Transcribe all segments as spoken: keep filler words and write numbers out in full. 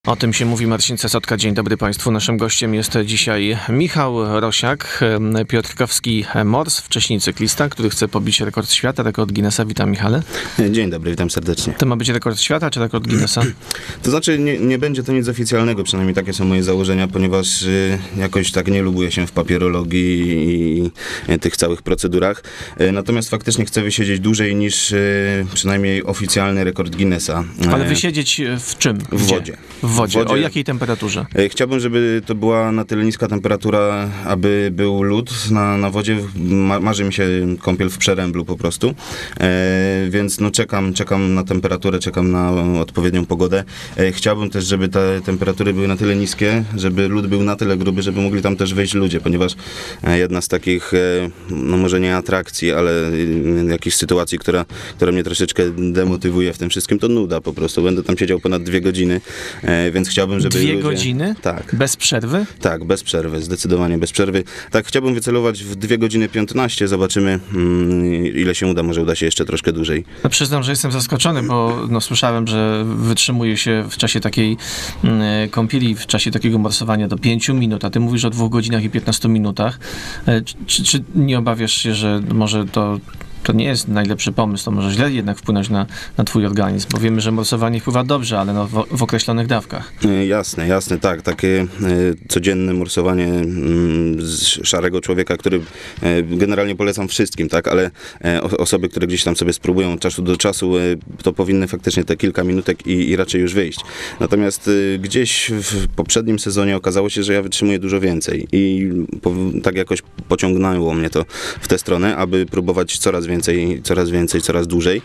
O tym się mówi. Marcin Cesotka. Dzień dobry Państwu. Naszym gościem jest dzisiaj Michał Rosiak, piotrkowski mors, wcześniej cyklista, który chce pobić rekord świata, rekord Guinnessa. Witam, Michale. Dzień dobry, witam serdecznie. To ma być rekord świata, czy rekord Guinnessa? To znaczy nie, nie będzie to nic oficjalnego, przynajmniej takie są moje założenia, ponieważ y, jakoś tak nie lubuję się w papierologii i, i tych całych procedurach. Y, natomiast faktycznie chcę wysiedzieć dłużej niż y, przynajmniej oficjalny rekord Guinnessa. Ale wysiedzieć w czym? W Gdzie? wodzie. W wodzie. W wodzie. O jakiej temperaturze? Chciałbym, żeby to była na tyle niska temperatura, aby był lód na, na wodzie. Ma, marzy mi się kąpiel w przeręblu po prostu. E, więc no czekam, czekam na temperaturę, czekam na odpowiednią pogodę. E, chciałbym też, żeby te temperatury były na tyle niskie, żeby lód był na tyle gruby, żeby mogli tam też wejść ludzie, ponieważ e, jedna z takich, e, no może nie atrakcji, ale e, jakichś sytuacji, która, która mnie troszeczkę demotywuje w tym wszystkim, to nuda po prostu. Będę tam siedział ponad dwie godziny. E, Więc chciałbym, żeby Dwie ludzie... godziny? Tak. Bez przerwy? Tak, bez przerwy, zdecydowanie bez przerwy. Tak, chciałbym wycelować w dwie godziny piętnaście, zobaczymy mm, ile się uda, może uda się jeszcze troszkę dłużej. No przyznam, że jestem zaskoczony, bo no, słyszałem, że wytrzymuje się w czasie takiej mm, kąpieli, w czasie takiego morsowania do pięciu minut, a ty mówisz o dwóch godzinach i piętnastu minutach. E, czy, czy nie obawiasz się, że może to To nie jest najlepszy pomysł, to może źle jednak wpłynąć na, na twój organizm, bo wiemy, że morsowanie wpływa dobrze, ale no w, w określonych dawkach. E, jasne, jasne, tak. Takie e, codzienne morsowanie mm, z szarego człowieka, który e, generalnie polecam wszystkim, tak, ale e, osoby, które gdzieś tam sobie spróbują od czasu do czasu, e, to powinny faktycznie te kilka minutek i, i raczej już wyjść. Natomiast e, gdzieś w poprzednim sezonie okazało się, że ja wytrzymuję dużo więcej i po, tak jakoś pociągnęło mnie to w tę stronę, aby próbować coraz więcej, coraz więcej, coraz dłużej.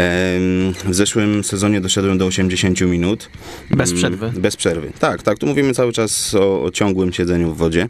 W zeszłym sezonie doszedłem do osiemdziesięciu minut. Bez przerwy? Bez przerwy. Tak, tak. Tu mówimy cały czas o, o ciągłym siedzeniu w wodzie.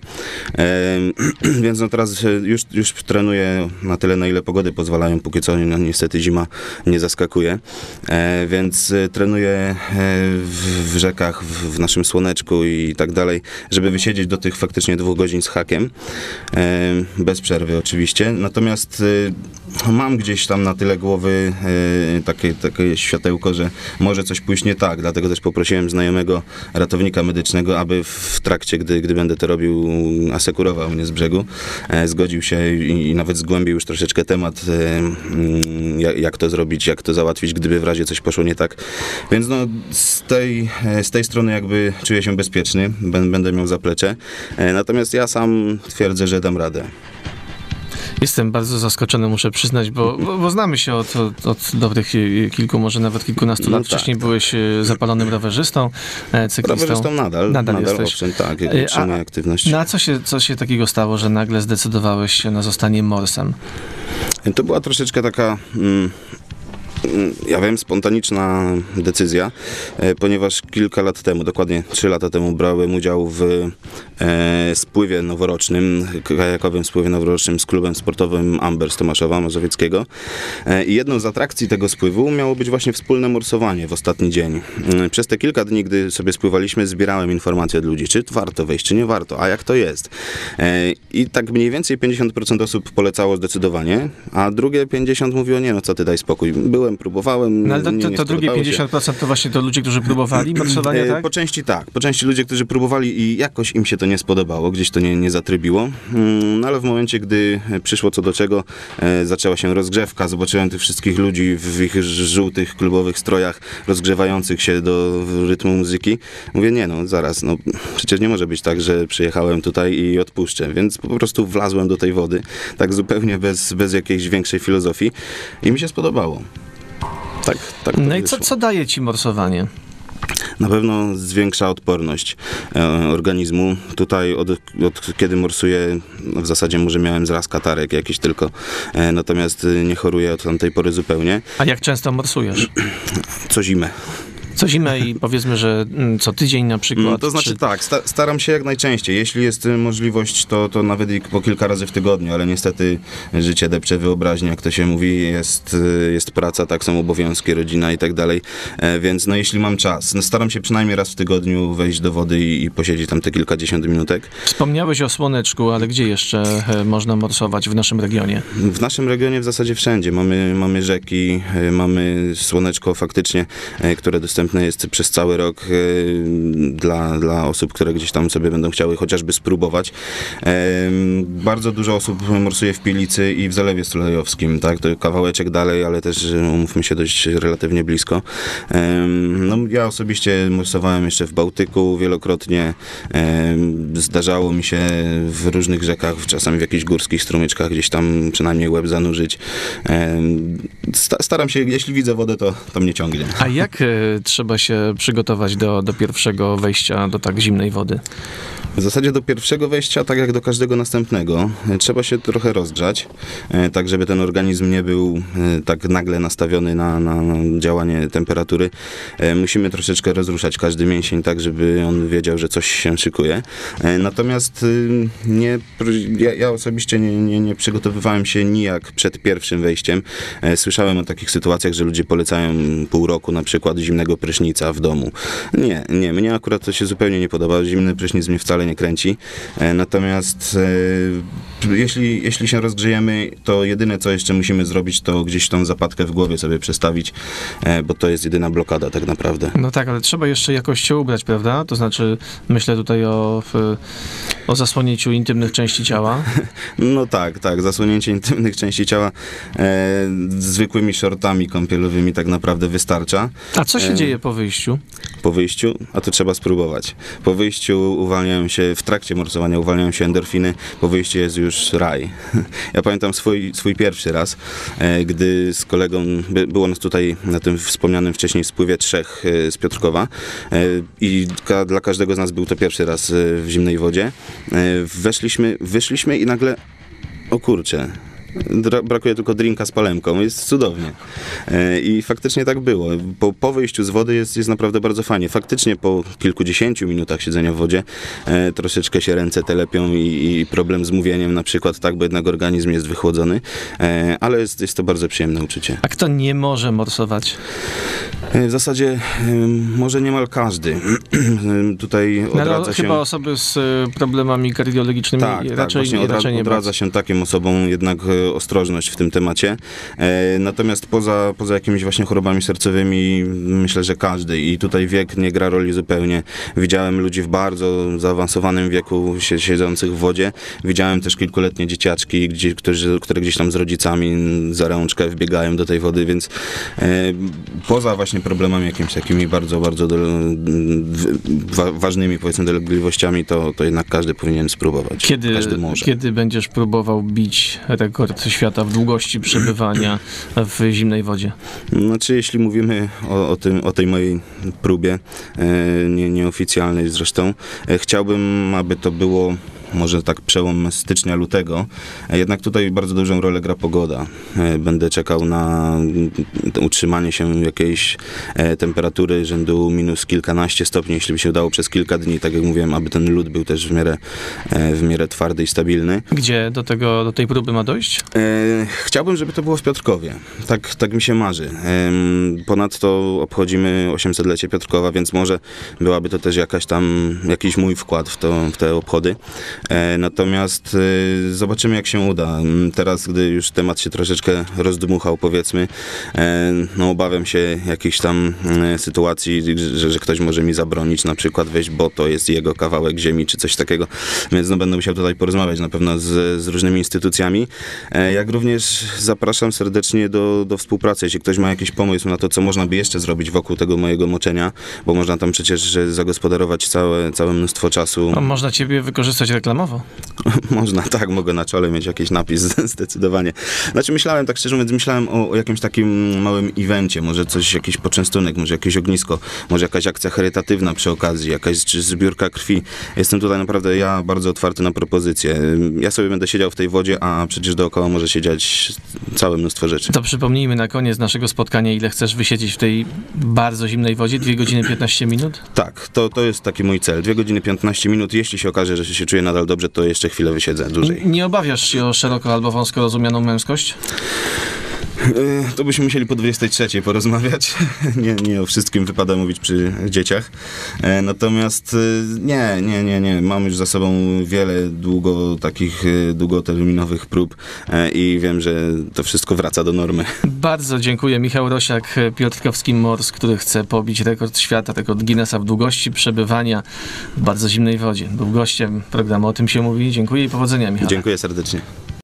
Więc no teraz już, już trenuję na tyle, na ile pogody pozwalają. Póki co no, niestety zima nie zaskakuje. Więc trenuję w, w rzekach, w, w naszym słoneczku i tak dalej, żeby wysiedzieć do tych faktycznie dwóch godzin z hakiem. Bez przerwy oczywiście. Natomiast mam gdzieś tam na tyle głowy e, takie, takie światełko, że może coś pójść nie tak, dlatego też poprosiłem znajomego ratownika medycznego, aby w trakcie, gdy, gdy będę to robił, asekurował mnie z brzegu. E, zgodził się i, i nawet zgłębił już troszeczkę temat, e, jak, jak to zrobić, jak to załatwić, gdyby w razie coś poszło nie tak. Więc no, z tej, z tej strony jakby czuję się bezpieczny, będę miał zaplecze. E, natomiast ja sam twierdzę, że dam radę. Jestem bardzo zaskoczony, muszę przyznać, bo, bo, bo znamy się od, od, od dobrych kilku, może nawet kilkunastu lat. No tak. Wcześniej byłeś zapalonym rowerzystą, cyklistą. Rowerzystą nadal, nadal, nadal owszem, tak, utrzymuję aktywność. Na co się, co się takiego stało, że nagle zdecydowałeś się na zostanie morsem? To była troszeczkę taka... Mm, ja wiem, spontaniczna decyzja, ponieważ kilka lat temu, dokładnie trzy lata temu brałem udział w e, spływie noworocznym, kajakowym spływie noworocznym z klubem sportowym Amber z Tomaszowa Mazowieckiego e, i jedną z atrakcji tego spływu miało być właśnie wspólne morsowanie w ostatni dzień. E, przez te kilka dni, gdy sobie spływaliśmy, zbierałem informacje od ludzi, czy warto wejść, czy nie warto, a jak to jest. E, I tak mniej więcej pięćdziesiąt procent osób polecało zdecydowanie, a drugie pięćdziesiąt procent mówiło, nie no co ty, daj spokój. Byłem, próbowałem. No ale to, to, to drugie pięćdziesiąt procent to właśnie to ludzie, którzy próbowali morsowania, tak? Po części tak. Po części ludzie, którzy próbowali i jakoś im się to nie spodobało, gdzieś to nie, nie zatrybiło. No ale w momencie, gdy przyszło co do czego, e, zaczęła się rozgrzewka, zobaczyłem tych wszystkich ludzi w ich żółtych klubowych strojach, rozgrzewających się do rytmu muzyki. Mówię, nie no, zaraz, no przecież nie może być tak, że przyjechałem tutaj i odpuszczę, więc po prostu wlazłem do tej wody, tak zupełnie bez, bez jakiejś większej filozofii i mi się spodobało. Tak, tak no i co, co daje ci morsowanie? Na pewno zwiększa odporność e, organizmu. Tutaj od, od kiedy morsuję, no w zasadzie może miałem zraz katarek jakiś tylko, e, natomiast nie choruję od tamtej pory zupełnie. A jak często morsujesz? Co zimę. Co zimę i powiedzmy, że co tydzień na przykład. To znaczy czy... tak, sta staram się jak najczęściej. Jeśli jest możliwość, to, to nawet i po kilka razy w tygodniu, ale niestety życie depcze wyobraźnię, jak to się mówi, jest, jest praca, tak, są obowiązki, rodzina i tak dalej, e, więc no jeśli mam czas, no staram się przynajmniej raz w tygodniu wejść do wody i, i posiedzieć tam te kilkadziesiąt minutek. Wspomniałeś o słoneczku, ale gdzie jeszcze można morsować w naszym regionie? W naszym regionie w zasadzie wszędzie. Mamy, mamy rzeki, mamy słoneczko faktycznie, które dostępne dostępne jest przez cały rok y, dla, dla osób, które gdzieś tam sobie będą chciały chociażby spróbować. Y, bardzo dużo osób morsuje w Pilicy i w Zalewie Sulejowskim, tak? To kawałeczek dalej, ale też umówmy się dość relatywnie blisko. Y, no, ja osobiście morsowałem jeszcze w Bałtyku wielokrotnie. Y, zdarzało mi się w różnych rzekach, czasami w jakichś górskich strumyczkach gdzieś tam przynajmniej łeb zanurzyć. Staram się, jeśli widzę wodę, to, to mnie ciągnie. A jak y, trzeba się przygotować do, do pierwszego wejścia do tak zimnej wody? W zasadzie do pierwszego wejścia, tak jak do każdego następnego, trzeba się trochę rozgrzać, tak żeby ten organizm nie był tak nagle nastawiony na, na działanie temperatury. Musimy troszeczkę rozruszać każdy mięsień, tak żeby on wiedział, że coś się szykuje. Natomiast nie, ja, ja osobiście nie, nie, nie przygotowywałem się nijak przed pierwszym wejściem. Słyszałem o takich sytuacjach, że ludzie polecają pół roku na przykład zimnego prysznica w domu. Nie, nie, mnie akurat to się zupełnie nie podoba. Zimny prysznic mnie wcale nie kręci. Natomiast e, jeśli, jeśli się rozgrzejemy, to jedyne co jeszcze musimy zrobić, to gdzieś tą zapadkę w głowie sobie przestawić, e, bo to jest jedyna blokada tak naprawdę. No tak, ale trzeba jeszcze jakoś się ubrać, prawda? To znaczy, myślę tutaj o, o zasłonięciu intymnych części ciała. No tak, tak. Zasłonięcie intymnych części ciała e, zwykłymi shortami kąpielowymi tak naprawdę wystarcza. A co się e, dzieje po wyjściu? Po wyjściu? A to trzeba spróbować. Po wyjściu uwalniają się, w trakcie morsowania uwalniają się endorfiny, po wyjściu jest już raj. Ja pamiętam swój, swój pierwszy raz, e, gdy z kolegą, by, było nas tutaj na tym wspomnianym wcześniej spływie trzech e, z Piotrkowa e, i ka, dla każdego z nas był to pierwszy raz e, w zimnej wodzie. E, weszliśmy, wyszliśmy i nagle, o kurczę, brakuje tylko drinka z palemką, jest cudownie. I faktycznie tak było. Po, po wyjściu z wody jest, jest naprawdę bardzo fajnie. Faktycznie po kilkudziesięciu minutach siedzenia w wodzie e, troszeczkę się ręce telepią i, i problem z mówieniem na przykład, tak, bo jednak organizm jest wychłodzony, e, ale jest, jest to bardzo przyjemne uczucie. A kto nie może morsować? W zasadzie e, może niemal każdy. Tutaj odradza no, się... Chyba osoby z problemami kardiologicznymi tak, raczej, tak, właśnie odra- raczej nie odradza się takim osobom jednak ostrożność w tym temacie. E, natomiast poza, poza jakimiś właśnie chorobami sercowymi myślę, że każdy i tutaj wiek nie gra roli zupełnie. Widziałem ludzi w bardzo zaawansowanym wieku siedzących w wodzie. Widziałem też kilkuletnie dzieciaczki, gdzie, którzy, które gdzieś tam z rodzicami za rączkę wbiegają do tej wody, więc e, poza właśnie problemami jakimiś takimi bardzo, bardzo do, wa, ważnymi powiedzmy dolegliwościami, to, to jednak każdy powinien spróbować. Kiedy, każdy może. Kiedy będziesz próbował bić rekord świata w długości przebywania w zimnej wodzie? Znaczy, jeśli mówimy o, o, tym, o tej mojej próbie, e, nie, nieoficjalnej zresztą, e, chciałbym, aby to było może tak przełom stycznia, lutego. Jednak tutaj bardzo dużą rolę gra pogoda. Będę czekał na utrzymanie się jakiejś temperatury rzędu minus kilkanaście stopni, jeśli by się udało przez kilka dni, tak jak mówiłem, aby ten lód był też w miarę, w miarę twardy i stabilny. Gdzie do, tego, do tej próby ma dojść? Chciałbym, żeby to było w Piotrkowie. Tak, tak mi się marzy. Ponadto obchodzimy osiemsetlecie Piotrkowa, więc może byłaby to też jakaś tam, jakiś mój wkład w, to, w te obchody. Natomiast zobaczymy, jak się uda. Teraz, gdy już temat się troszeczkę rozdmuchał, powiedzmy, no obawiam się jakichś tam sytuacji, że, że ktoś może mi zabronić na przykład wejść, bo to jest jego kawałek ziemi, czy coś takiego. Więc no, będę musiał tutaj porozmawiać na pewno z, z różnymi instytucjami. Jak również zapraszam serdecznie do, do współpracy. Jeśli ktoś ma jakiś pomysł na to, co można by jeszcze zrobić wokół tego mojego moczenia, bo można tam przecież zagospodarować całe, całe mnóstwo czasu. No, można ciebie wykorzystać reklamowo. Można, tak, mogę na czole mieć jakiś napis, zdecydowanie. Znaczy myślałem, tak szczerze mówiąc, myślałem o, o jakimś takim małym evencie, może coś, jakiś poczęstunek, może jakieś ognisko, może jakaś akcja charytatywna przy okazji, jakaś czy zbiórka krwi. Jestem tutaj naprawdę, ja bardzo otwarty na propozycje. Ja sobie będę siedział w tej wodzie, a przecież dookoła może się dziać całe mnóstwo rzeczy. To przypomnijmy na koniec naszego spotkania, ile chcesz wysiedzieć w tej bardzo zimnej wodzie? dwie godziny piętnaście minut? Tak, to, to jest taki mój cel. dwie godziny piętnaście minut. Jeśli się okaże, że się czuję nadal dobrze, to jeszcze chwilę wysiedzę dłużej. Nie obawiasz się o szeroko albo wąsko rozumianą męskość? E, To byśmy musieli po dwudziestej trzeciej porozmawiać. Nie, nie o wszystkim wypada mówić przy dzieciach. E, Natomiast e, nie, nie, nie, nie. Mam już za sobą wiele długo takich e, długoterminowych prób e, i wiem, że to wszystko wraca do normy. Bardzo dziękuję. Michał Rosiak, Piotrkowski Mors, który chce pobić rekord świata, rekord Guinnessa w długości przebywania w bardzo zimnej wodzie. Był gościem programu O tym się mówi. Dziękuję i powodzenia, Michał. Dziękuję serdecznie.